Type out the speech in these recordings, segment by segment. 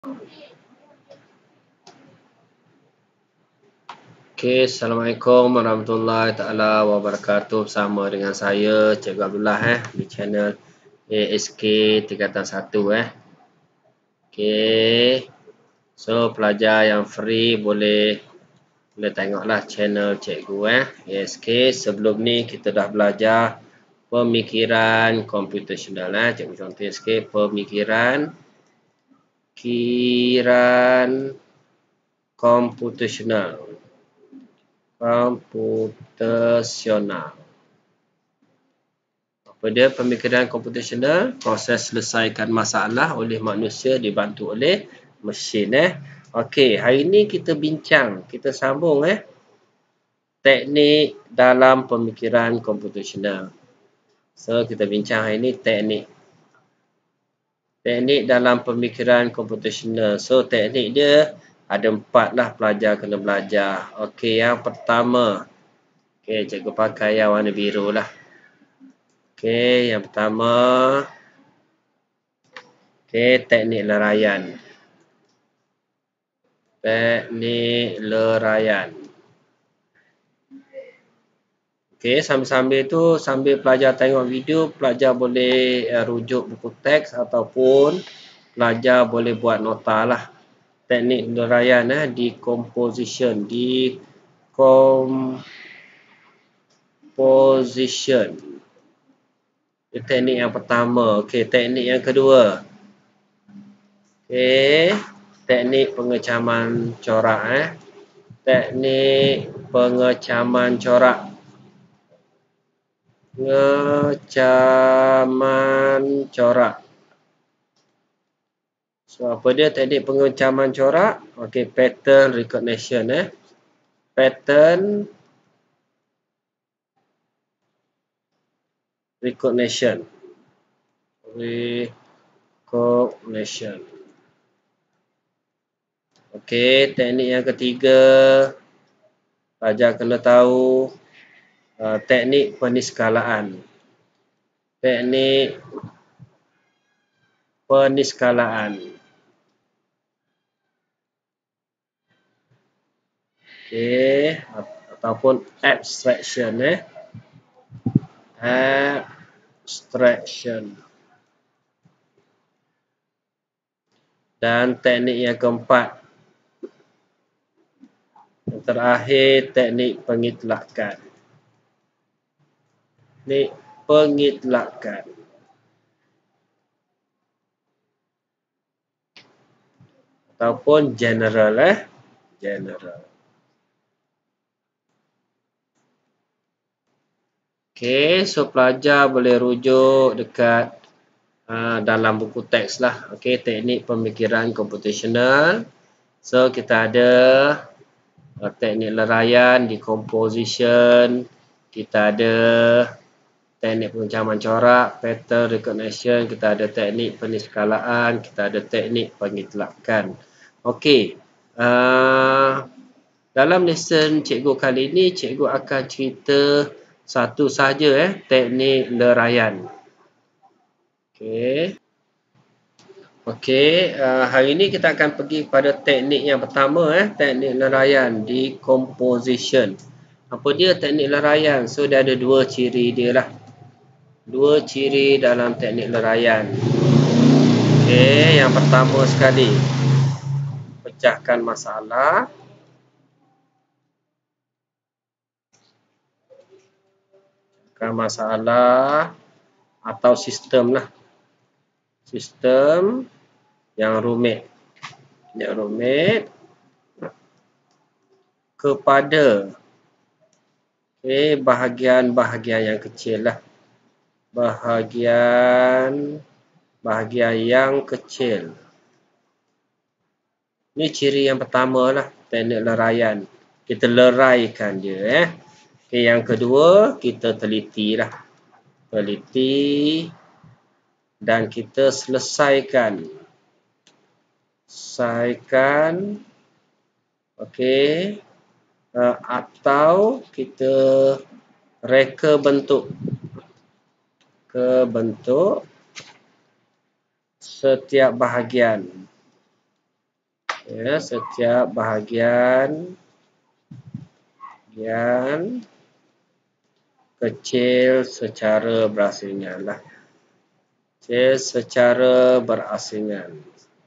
Okey, Assalamualaikum warahmatullahi taala wabarakatuh. Bersama dengan saya Cikgu Abdullah di channel ASK tingkatan 1 Okey. So pelajar yang free boleh tengoklah channel Cikgu ASK. Sebelum ni kita dah belajar pemikiran computational Cikgu contoh sikit pemikiran computational. Apa dia pemikiran computational? Proses selesaikan masalah oleh manusia dibantu oleh mesin Okey, hari ni kita bincang, kita sambung teknik dalam pemikiran computational. So kita bincang hari ni teknik dalam pemikiran computational. So teknik dia ada 4 lah pelajar kena belajar. Okey, yang pertama, okey, cikgu pakai yang warna biru lah. Okey, yang pertama, okey, teknik leraian. Teknik leraian. Okey, sambil-sambil tu, sambil pelajar tengok video, pelajar boleh rujuk buku teks ataupun pelajar boleh buat nota lah. Teknik leraian decomposition. Itu teknik yang pertama. Okey, teknik yang kedua. Okey, teknik pengecaman corak Teknik pengecaman corak. So apa dia teknik pengecaman corak? Okey, pattern recognition Pattern recognition. Okey, teknik yang ketiga, pelajar kena tahu teknik peniskalaan. Teknik peniskalaan. Okey, ataupun abstraction abstraction. Dan teknik yang keempat, yang terakhir, teknik pengitlakan. Teknik pengitlakan. Ataupun general general. Okey, so pelajar boleh rujuk dekat dalam buku teks lah. Okey, teknik pemikiran computational. So kita ada teknik leraian, decomposition, kita ada teknik pengecaman corak, pattern recognition, kita ada teknik peniskalaan, kita ada teknik pengitlakan. Okey, dalam lesson cikgu kali ini, cikgu akan cerita satu sahaja teknik leraian. Okey, hari ini kita akan pergi pada teknik yang pertama teknik leraian, decomposition. Apa dia teknik leraian? So dia ada dua ciri dia lah. Dua ciri dalam teknik leraian. Okey, yang pertama sekali, pecahkan masalah. Masalah atau sistem lah. Sistem yang rumit. Kepada bahagian-bahagian yang kecil lah. Bahagian yang kecil. Ini ciri yang pertama lah teknik leraian. Kita leraikan dia Okay, yang kedua, kita teliti lah. Teliti dan kita selesaikan. Okey. Atau kita reka bentuk. Ke bentuk setiap bahagian. Ya, setiap bahagian kecil secara berasingan lah. Secara berasingan.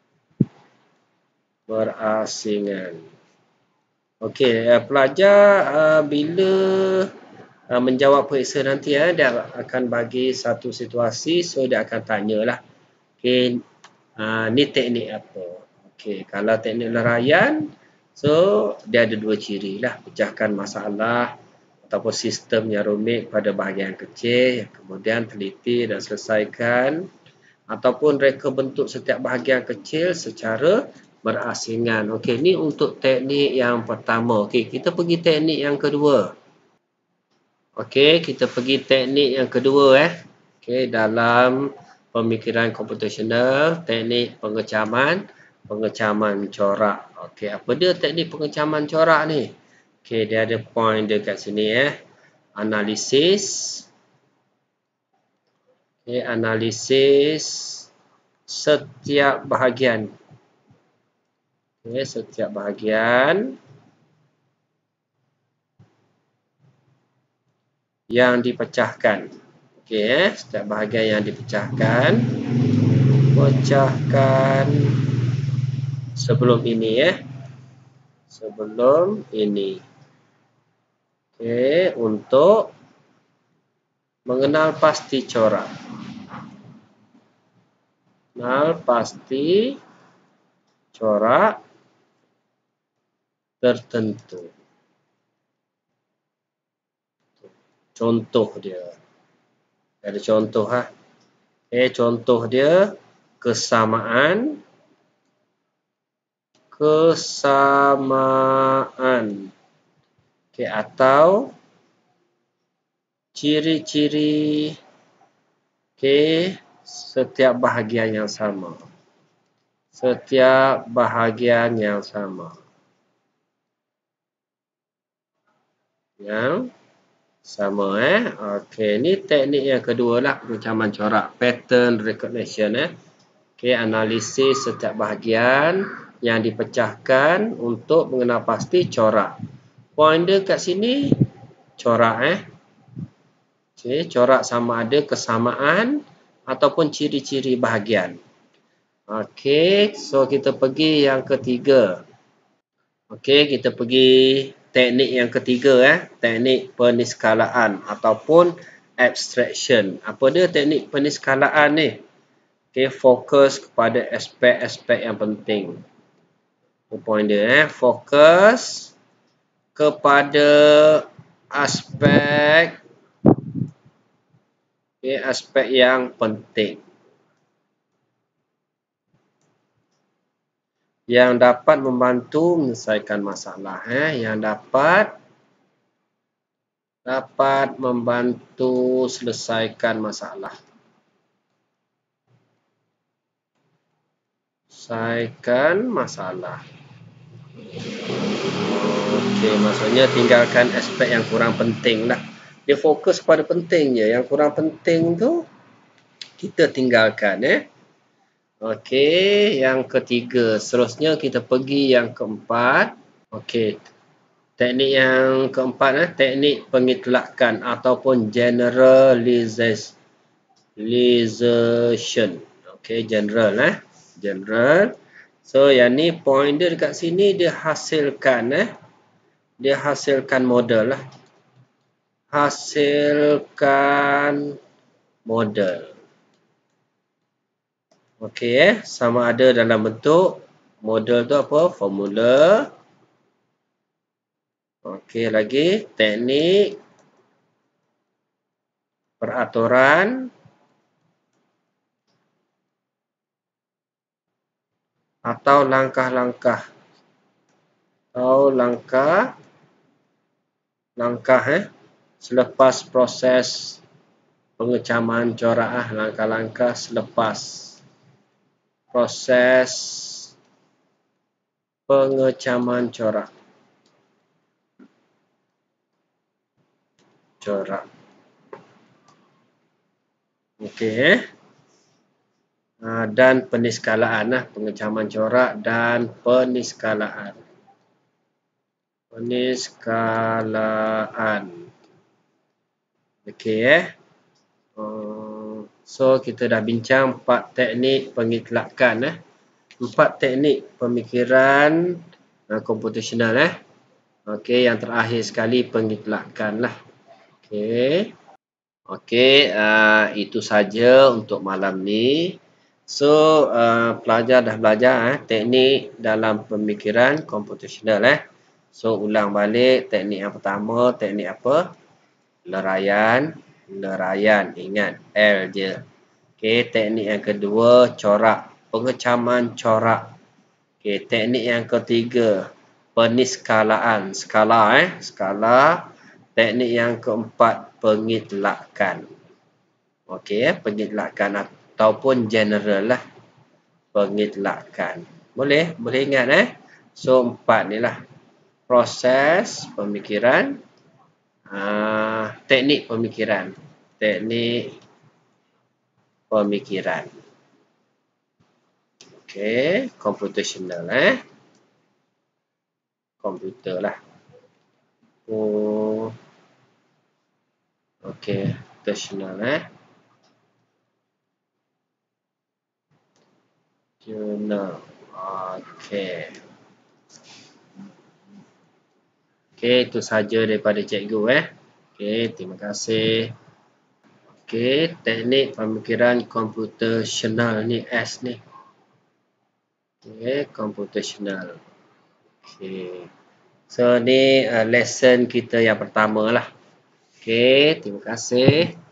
Okey, pelajar bila menjawab periksa nanti, dia akan bagi satu situasi, so dia akan tanyalah. Okey, ni teknik apa? Okey, kalau teknik leraian, so dia ada dua ciri lah, pecahkan masalah ataupun sistem yang rumit pada bahagian kecil, kemudian teliti dan selesaikan, ataupun reka bentuk setiap bahagian kecil secara berasingan. Okey, ni untuk teknik yang pertama. Okey, kita pergi teknik yang kedua. Okey, kita pergi teknik yang kedua. Okey, dalam pemikiran komputasional, teknik pengecaman corak. Okey, apa dia teknik pengecaman corak ni? Okey, dia ada point dekat sini. Analisis. Okey, analisis setiap bahagian. Okey, setiap bahagian yang dipecahkan. Okey, setiap bahagian yang dipecahkan. Pecahkan sebelum ini. Sebelum ini. Okey, untuk mengenal pasti corak. Mengenal pasti corak tertentu. Contoh dia. Ada contoh. Contoh dia kesamaan. Atau ciri-ciri setiap bahagian yang sama. Setiap bahagian yang sama. Yang sama. Okey, ni teknik yang kedua lah, pengecaman corak, pattern recognition. Okey, analisis setiap bahagian yang dipecahkan untuk mengenal pasti corak. Point dia kat sini corak. Okey, corak sama ada kesamaan ataupun ciri-ciri bahagian. Okey, so kita pergi yang ketiga. Okey, kita pergi teknik yang ketiga. Teknik peniskalaan ataupun abstraction. Apa dia teknik peniskalaan ni? Okey, fokus kepada aspek-aspek yang penting. Point dia. Fokus kepada aspek yang penting. Yang dapat membantu menyelesaikan masalah. Yang dapat membantu selesaikan masalah. Selesaikan masalah. Okey, maksudnya tinggalkan aspek yang kurang penting lah. Dia fokus pada penting je. Yang kurang penting tu kita tinggalkan. Okey, yang ketiga. Seterusnya kita pergi yang keempat. Okey, teknik yang keempat, teknik pengitlakan ataupun generalization. Okey, general. General. So, yang ni point dia dekat sini, dia hasilkan model lah. Hasilkan model. Okey, sama ada dalam bentuk model tu apa? Formula. Okey, lagi teknik peraturan atau langkah-langkah. Selepas proses pengecaman corak. Langkah-langkah selepas proses pengecaman corak. Okey. dan peniskalaan lah, pengecaman corak dan peniskalaan. Okey so kita dah bincang 4 teknik pengitlakan 4 teknik pemikiran computational okey, yang terakhir sekali pengitlakan lah. Okey, itu saja untuk malam ni. So pelajar dah belajar teknik dalam pemikiran computational So ulang balik teknik yang pertama, teknik apa? Leraian, ingat L je. Okey, teknik yang kedua corak, pengecaman corak. Okey, teknik yang ketiga peniskalaan, skala. Teknik yang keempat pengitlakan. Okey, pengitlakan ataupun general lah. Pengitlakan. Boleh ingat So 4 ni lah. Proses pemikiran, teknik pemikiran. Okey, computational komputer lah. Okey, computational journal. Okey, itu saja daripada cikgu Okey, terima kasih. Okey, teknik pemikiran computational ni S ni. Okey, computational. Okey. So ni lesson kita yang pertama lah. Okey, terima kasih.